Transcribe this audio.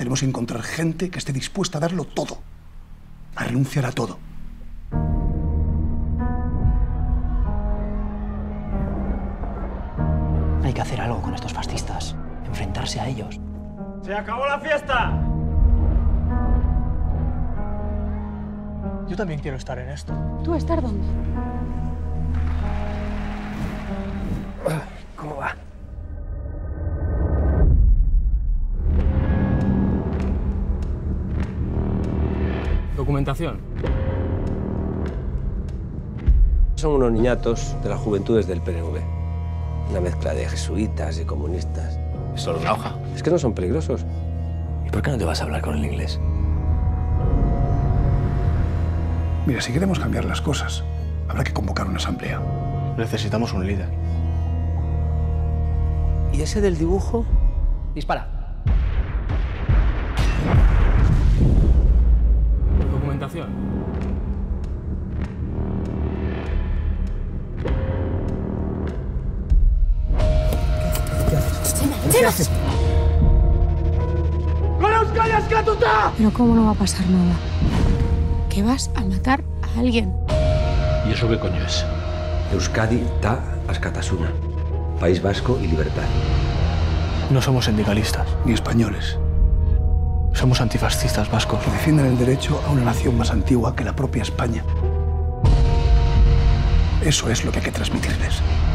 Tenemos que encontrar gente que esté dispuesta a darlo todo, a renunciar a todo. Hay que hacer algo con estos fascistas, enfrentarse a ellos. ¡Se acabó la fiesta! Yo también quiero estar en esto. ¿Tú estar dónde? ¿Cómo va? Documentación. Son unos niñatos de las juventudes del PNV. Una mezcla de jesuitas y comunistas. ¿Es solo una hoja? Es que no son peligrosos. ¿Y por qué no te vas a hablar con el inglés? Mira, si queremos cambiar las cosas, habrá que convocar una asamblea. Necesitamos un líder. ¿Y ese del dibujo? Dispara. Documentación. ¿Qué haces? Pero ¿cómo no va a pasar nada? Que vas a matar a alguien. ¿Y eso qué coño es? Euskadi ta askatasuna. País Vasco y libertad. No somos sindicalistas. Ni españoles, Somos antifascistas vascos. que defienden el derecho a una nación más antigua que la propia España. Eso es lo que hay que transmitirles.